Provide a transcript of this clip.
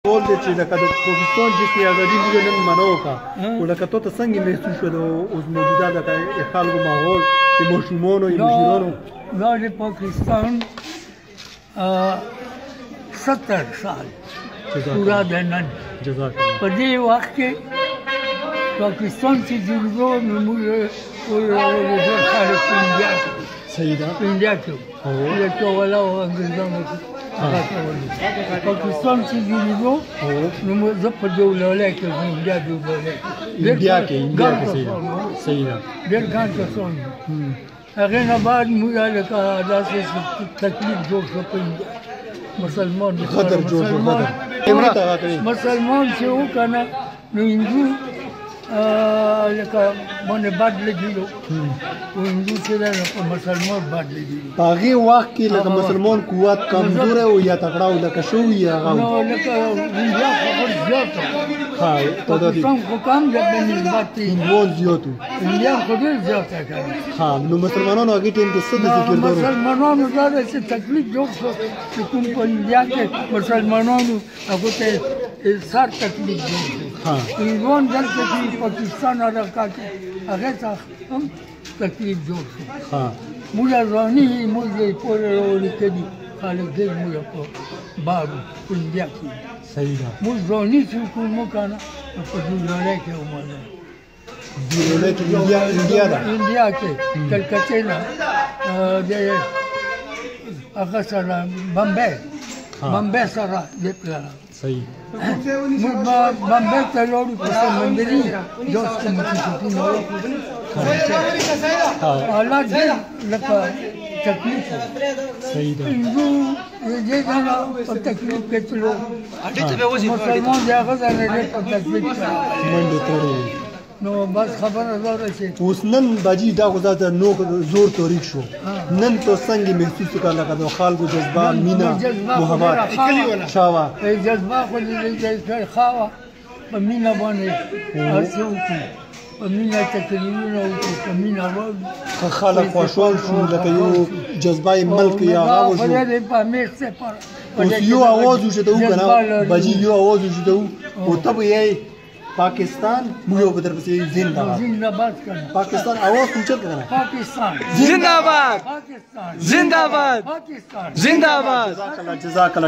ټول دی چې لکه د پاکستان جسمي ازادي موږ نن منو کا خو لکه ته څنګه محسوس شو د اوس موجوده د خلکو ماحول د ماشومانو یا مشیرانو دا د پاکستان 70 سال پورا د نن په دې وخت کې پاکستان چې جوړو نو موږ خلک په انډیا کې صحیح ده په انډیا کې یو ټول او انګریزانو پاکستان چې جوړېدو نو زه په ډولۍ کې انډیا ډولۍ انډیا کې صحیح ده ډېر ګڼ کسان هغې نه بعد موږ لکه داسې تکلیف جوړ شو په انډیا مسلمان مسلمان چې و که نه نو هندو لکه باندې بد لګېدو و هندو چې دی نو په مسلمان بد لګېدو په هغې وخت کې لکه مسلمان قوت کمزوری و یا تکړه و لکه ښه و یا هغه نو لکه انډیا خبر زیات پاکستان خو کم دی په نسبت هندوان زیات و انډیا خو ډېر زیات دی نو مسلمانانو هغې ټایم کې څه داسې کردار و مسلمانانو دا دی چې تکلیف جوړ شو چې کوم په انډیا کې مسلمانانو هغو ته سر تکلیف جوړ شو هندوان دلته چې پاکستان علاقه کې هغې ته هم تکلیف جوړ شو موږ ځواني موږ یې پورې راولیکلي خلک ډېر موږ په بار په انډیا کې صحیح ده موږ ځواني چې کوم که نه په ډولۍ کې ومانه ډولۍ کې انډیا ده انډیا کې کلکتې نه د هغه سره بمبې سره دې پلاره صحیح موږ بمبې ته لاړو په سمندري جوز کې موسیقي نه حالات ډېر لکه تکلیف و صحیح ده هندو دې ځایه په تکلیف کې تلو مسلمان د هغه ځای نه ډېر په تکلیف کې منډې تړلې نو بس خبره دا ده چې اوس نن باجي دا خو دا نو زور تحریک شو نن ته څنګه محسوس وکړه لکه د خلکو جذبه مینه محبت شاوه جذبه خو دې خاوه په مینه باندې هر څه وکړو په مینه تکلیفونه وکړو په مینه واورو خلک خوشحال شو لکه یو جذبه ملک یا هغه وشو اوس یو اواز وشته و که نه باجي یو اواز وشته و او ته به یې پاکستان موږ به درپسې زنده‌باد پاکستان اواز اوچت کړه پاکستان زنده‌باد پاکستان زنده‌باد پاکستان زنده‌باد جزاک الله